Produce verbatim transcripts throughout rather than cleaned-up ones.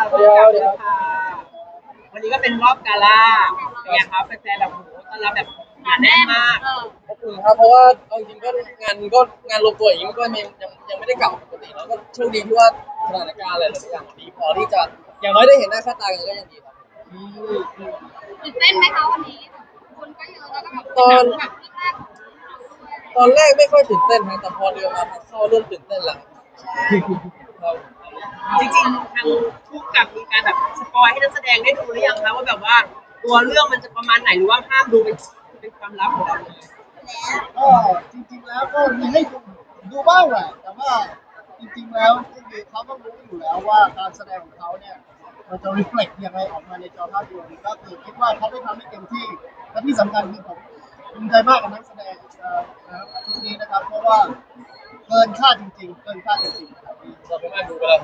เดี๋ยวเดี๋ยววันนี้ก็เป็นรอบกาล่าเนี่ยครับแฟนๆแบบโหต้อนรับแบบหนาแน่นมากขอบคุณครับเพราะว่าเอาจริงก็งานก็งานรวมตัวอย่างนี้ก็ยังยังยังไม่ได้กลับปกติแล้วก็โชคดีที่ว่าสถานการณ์อะไรหลายอย่างดีพอที่จะอย่างน้อยได้เห็นหน้าค่าตากันก็ยังดีครับตื่นเต้นไหมคะวันนี้คนก็เยอะแล้วก็แบบตอนแบบเรื่องแรกตอนแรกไม่ค่อยตื่นเต้นนะแต่พอเดินมาทางเข้าเริ่มตื่นเต้นแล้วครับจริงๆทางผู้กำกับมีการแบบสปอยให้นักแสดงได้ดูหรือยังคะว่าแบบว่าตัวเรื่องมันจะประมาณไหนหรือว่าห้ามดูเป็นเป็นความลับของเราเลยก็จริงๆแล้วก็มีให้ดูดูบ้างแหละแต่ว่าจริงๆแล้วคือเขาก็รู้อยู่แล้วว่าการแสดงของเขาเนี่ยมันจะ reflect ยังไงออกมาในจอภาพยนตร์ก็คือคิดว่าเขาได้ทำให้เต็มที่และที่สำคัญคือผมภูมิใจมากกับนักแสดงนะครับชุดนี้นะครับเพราะว่าเกินคาดจริงๆเกินคาดจริงๆเราไม่มาดูกันแล้ว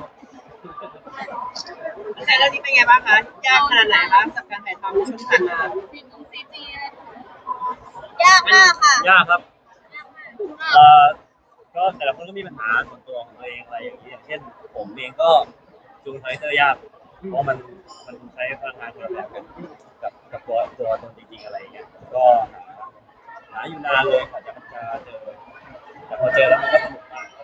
แต่เรื่องนี้เป็นไงบ้างคะยากขนาดไหนคะกับการถ่ายทำในช่วงที่ผ่านมาซีนของซีจียากมากค่ะยากครับเอ่อก็แต่ละคนก็มีปัญหาส่วนตัวของตัวเองอะไรอย่างนี้อย่างเช่นผมเองก็จูงคาแรคเตอร์ยากเพราะมันมันใช้พลังงานคนละแบบกันกับกับตัวตัวตนจริงๆอะไรอย่างเงี้ยก็หาอยู่นานเลยกว่าจะจะเจอแต่พอเจอแล้วมันก็สนุกมาก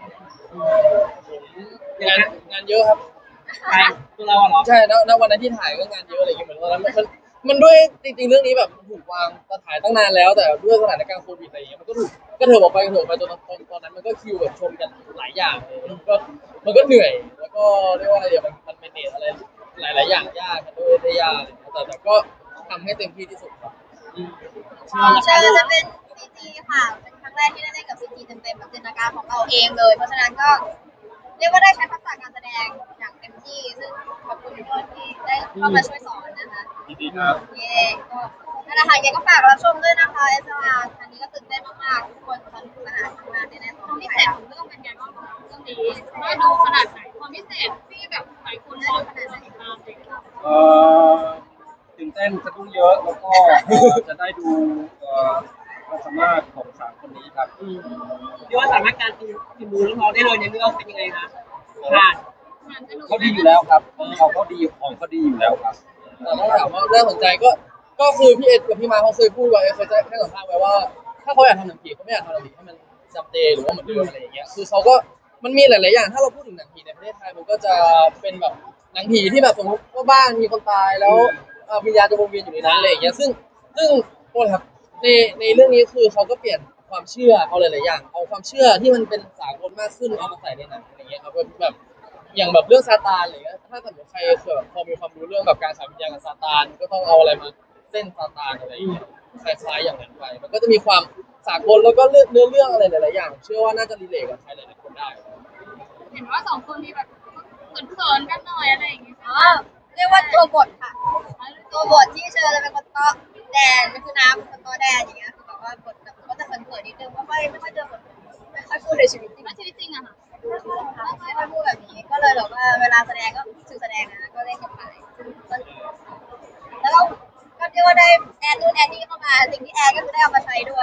งานงานเยอะครับใช่ตัวเราเหรอใช่แล้วแล้ววันนั้นที่ถ่ายก็งานเยอะอะไรอย่างเงี้ยเหมือนตอนนั้นมันมันด้วยจริงๆเรื่องนี้แบบถูกวางจะถ่ายตั้งนานแล้วแต่ด้วยสถานการณ์โควิดอะไรอย่างเงี้ยมันก็ถูกก็เถิบออกไปเถิบไปจนตอนตอนนั้นมันก็คิวแบบชนกันหลายอย่างเลยก็มันก็เหนื่อยแล้วก็เรียกว่าอะไรเดี๋ยวมันมันเป็นเนตอะไรหลายๆอย่างยากกันด้วยได้ยากแต่แต่ก็ทำให้เต็มที่ที่สุดครับเชิญจะเป็นซีจีค่ะเป็นครั้งแรกที่ได้เล่นกับซีจีเต็มๆแบบจินตนาการของเราเองเลยเพราะฉะนั้นก็เรียกว่าได้ใช้ทักษะการแสดงอย่างเต็มที่ซึ่งขอบคุณทุกคนที่ได้เข้ามาช่วยสอนนะคะดีครับเย้ก็นั่นแหละค่ะยังก็ฝากรับชมด้วยนะคะเอสอาร์ครั้งนี้ก็ตื่นเต้นมากๆทุกคนสนุกสนานมากๆแน่ๆความพิเศษของเรื่องเป็นไงบ้างเรื่องนี้ได้ดูขนาดไหนความพิเศษที่แบบหลายคนรอขนาดไหนตามเลยเอ่อตื่นเต้นสะดุ้งเยอะแล้วก็จะได้ดูความสามารถของสามคนนี้ครับพี่ว่าสามารถการตีตีมือน้องๆได้เลยในเรื่องเป็นยังไงคะผ่านเขาดีอยู่แล้วครับเขาเขาดีของเขาดีอยู่แล้วครับแต่ถ้าถามว่าเรื่องสนใจก็ก็คือพี่เอ็ดกับพี่มาเขาเคยพูดไว้เคยให้สัมภาษณ์ไว้ว่าถ้าเขาอยากทำหนังผีเขาไม่อยากทำหนังผีให้มันจับเดย์หรือว่าเหมือนเดิมอะไรอย่างเงี้ยคือเขาก็มันมีหลายๆอย่างถ้าเราพูดถึงหนังผีในประเทศไทยมันก็จะเป็นแบบหนังผีที่แบบสมมติว่าบ้านมีคนตายแล้ววิญญาณจะวนเวียนอยู่ในนั้นอะไรอย่างเงี้ยซึ่งซึ่งโทษครับในในเรื่องนี้คือเขาก็เปลี่ยนความเชื่อเอาหลายๆอย่างเอาความเชื่อที่มันเป็นสากลมากขึ้นเอามาใส่ในหนังอะไรเงี้ยครับแบบอย่างแบบเรื่องซาตานอะไรเงี้ยถ้าสมมติใครเคยแบบพอมีความรู้เรื่องแบบการฉายวิญญาณกับซาตานก็ต้องเอาอะไรมาเส้นซาตานอะไรอย่างเงี้ยคล้ายๆอย่างนั้นไปมันก็จะมีความสากลแล้วก็เรื่องเนื้อเรื่องอะไรหลายๆอย่างเชื่อว่าน่าจะรีเลทกับใครหลายๆคนได้เห็นว่าสองคนนี้แบบเขินๆกันหน่อยอะไรอย่างเงี้ยอ๋อเรียกว่าตัวบทค่ะตัวบทที่เชิญจะเป็นคนโตแดนก็คือน้ำคนโตแดนอย่างเงี้ยคือแบบว่าบทแบบก็จะเขินๆนิดนึงไม่ค่อยไม่ค่อยเจอบทไม่ค่อยพูดในชีวิตจริงชีวิตจริงอะค่ะไม่ค่อยพูดแบบนี้ก็เลยแบบว่าเวลาแสดงก็สื่อแสดงนะก็เล่นกับไปแล้วก็ก็เรียกว่าได้แอดนู่นแอดนี่เข้ามาสิ่งที่แอดก็จะได้เอามาใช้ด้วย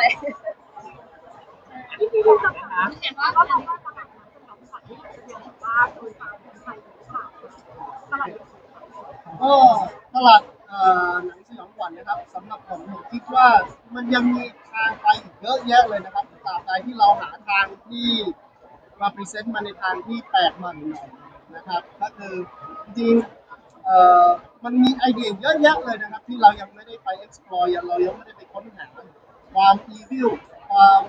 เห็นว่าเขาทำว่าตลาดน้ำสำหรับสัตว์ที่เดียวว่าคนตายคนไทยค่ะตลาดก็ตลาดหนังสยองขวัญนะครับสำหรับผมผมคิดว่ามันยังมีทางไปอีกเยอะแยะเลยนะครับตราบใดที่เราหาทางที่มาพรีเซนต์มาในทางที่แปลกใหม่หน่อยนะครับก็คือจริงๆมันมีไอเดียเยอะแยะเลยนะครับที่เรายังไม่ได้ไป explore ยังเรายังไม่ได้ไปค้นหาความ evil ความ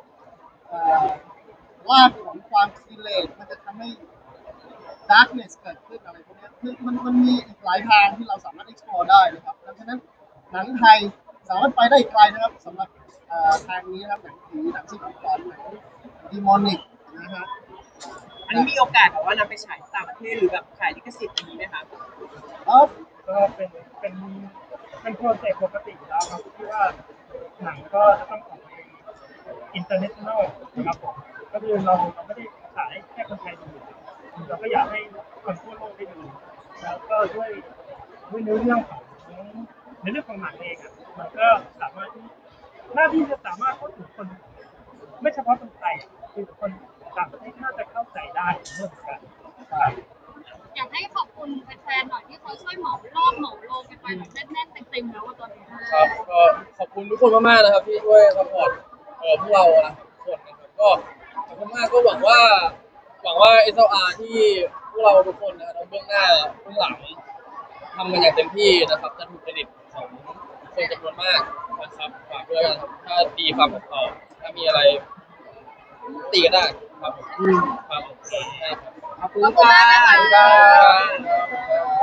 รากของความกิเลสมันจะทำให้ darkness เกิดขึ้นอะไรพวกนี้คือมันมันมีอีกหลายทางที่เราสามารถ explore ได้นะครับดังนั้นหนังไทยสามารถไปได้ไกลนะครับสำหรับทางนี้นะครับหนังผีหนังซีรีส์หนังดีมอนิกนะฮะอันนี้มีโอกาสแบบว่านำไปฉายต่างประเทศหรือแบบขายลิขสิทธิ์นี้ไหมคะครับก็เป็นเป็นเป็นโปรเจกต์ปกติแล้วครับที่ว่าหนังก็จะต้องออกไปอินเตอร์เนชั่นแนลนะครับผมก็คือเราเราไม่ได้ขายแค่คนไทยดูเราก็อยากให้คนทั่วโลกได้ดูแล้วก็ด้วยด้วยเนื้อเรื่องของในเรื่องของหนังเองอ่ะมันก็สามารถหน้าที่จะสามารถเข้าถึงคนไม่เฉพาะคนไทยคือคนต่างประเทศน่าจะเข้าใจได้เรื่องกันอยากให้ขอบคุณคุณแฟนๆหน่อยที่เขาช่วยเหมารอบเหมาโลกันไปแบบแน่นๆเต็มๆแล้วว่าตอนนี้ครับก็ขอบคุณทุกคนมากๆนะครับที่ช่วยซัพพอร์ตเอ่อพวกเรานะทุกคนนะครับก็ขอบคุณมากก็หวังว่าหวังว่า เอส แอล อาร์ ที่พวกเราทุกคนนะครับทั้งเบื้องหน้าเบื้องหลังทำมันอย่างเต็มที่นะครับจะถูกเครดิตของคนจำนวนมากนะครับฝากด้วยกันครับถ้าดีฟังผมต่อถ้ามีอะไรตีกันได้ครับผมครับผมใช่ครับขอบคุณค่ะขอบคุณมากนะคะครับ